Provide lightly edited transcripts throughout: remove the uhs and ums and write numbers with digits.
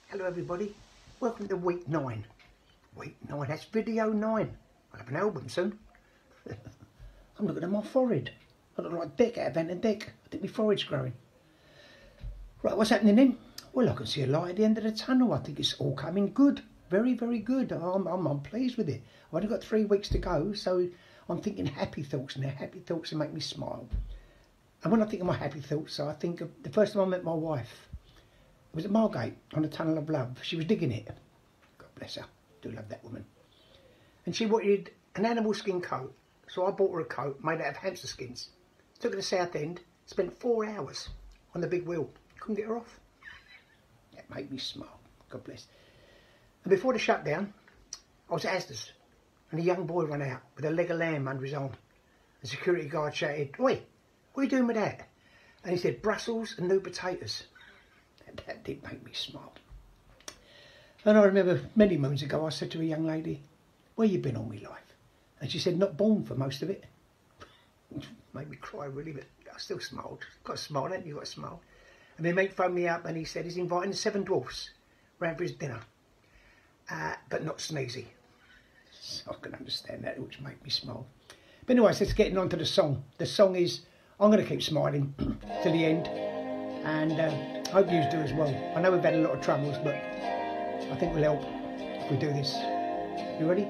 Hello everybody, welcome to week 9. Week 9, that's video 9. I'll have an album soon. I'm looking at my forehead. I look like Dick out of Ant and Dick. I think my forehead's growing. Right, what's happening then? Well, I can see a light at the end of the tunnel. I think it's all coming good. Very, very good. I'm pleased with it. I've only got 3 weeks to go, so I'm thinking happy thoughts now. Happy thoughts that make me smile. And when I think of my happy thoughts, I think of the first time I met my wife. It was at Margate on the Tunnel of Love. She was digging it. God bless her. Do love that woman. And she wanted an animal skin coat. So I bought her a coat made out of hamster skins. Took her to South End. Spent 4 hours on the big wheel. Couldn't get her off. That made me smile. God bless. And before the shutdown, I was at Asda's. And a young boy ran out with a leg of lamb under his arm. The security guard shouted, "Oi, what are you doing with that?" And he said, "Brussels and new potatoes." That did make me smile. And I remember many moons ago I said to a young lady, "Where you been all my life?" And she said, "Not born for most of it." Made me cry really, but I still smiled. Got a smile, haven't you? Got a smile. And my mate phoned me up and he said he's inviting the 7 dwarfs round for his dinner, but not sneezy. So I can understand that, which made me smile. But anyways, let's get on to the song. The song is I'm going to keep smiling to the end, and hope you do as well. I know we've had a lot of troubles, but I think we'll help if we do this. You ready?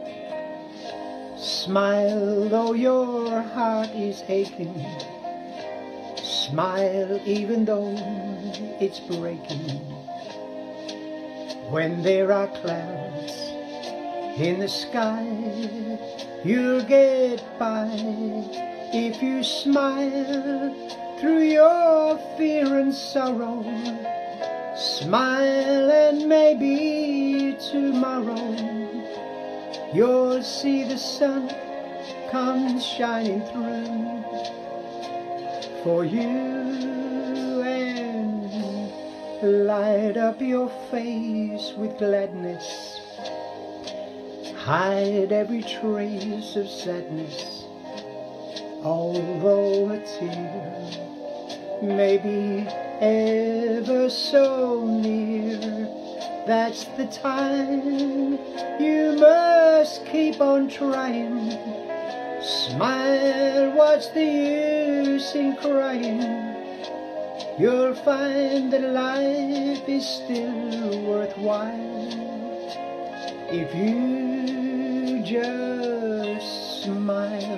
Smile though your heart is aching. Smile even though it's breaking. When there are clouds in the sky, you'll get by if you smile through your fear and sorrow. Smile and maybe tomorrow you'll see the sun comes shining through for you, and light up your face with gladness. Hide every trace of sadness, although a tear may be ever so near. That's the time you must keep on trying. Smile, what's the use in crying? You'll find that life is still worthwhile if you just smile.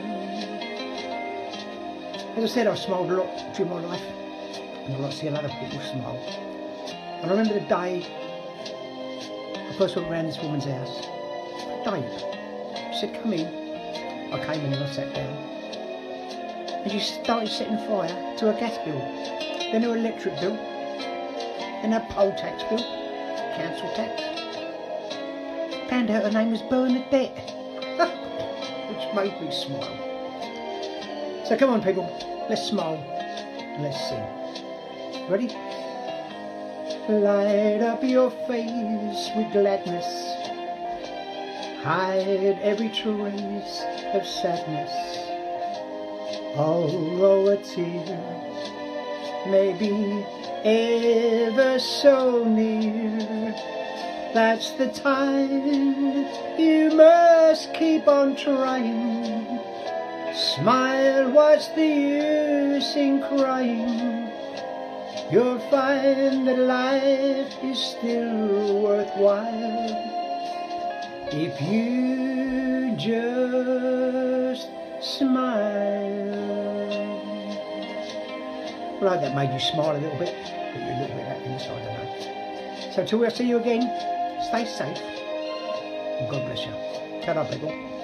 As I said, I've smiled a lot through my life, and I like seeing other people smile. And I remember the day I first went round this woman's house. Dave, she said, "Come in." I came in and I sat down. And she started setting fire to her gas bill, then her electric bill, then her poll tax bill, council tax. Found out her name was Bernadette, which made me smile. So come on people, let's smile and let's sing. Ready? Light up your face with gladness. Hide every trace of sadness. Although a tear may be ever so near, that's the time you must keep on trying. Smile, what's the use in crying? You'll find that life is still worthwhile if you just smile. Right, that made you smile a little bit, but you're a little bit happy inside, I know. So till we'll see you again, stay safe, and God bless you. Ta-ra, people.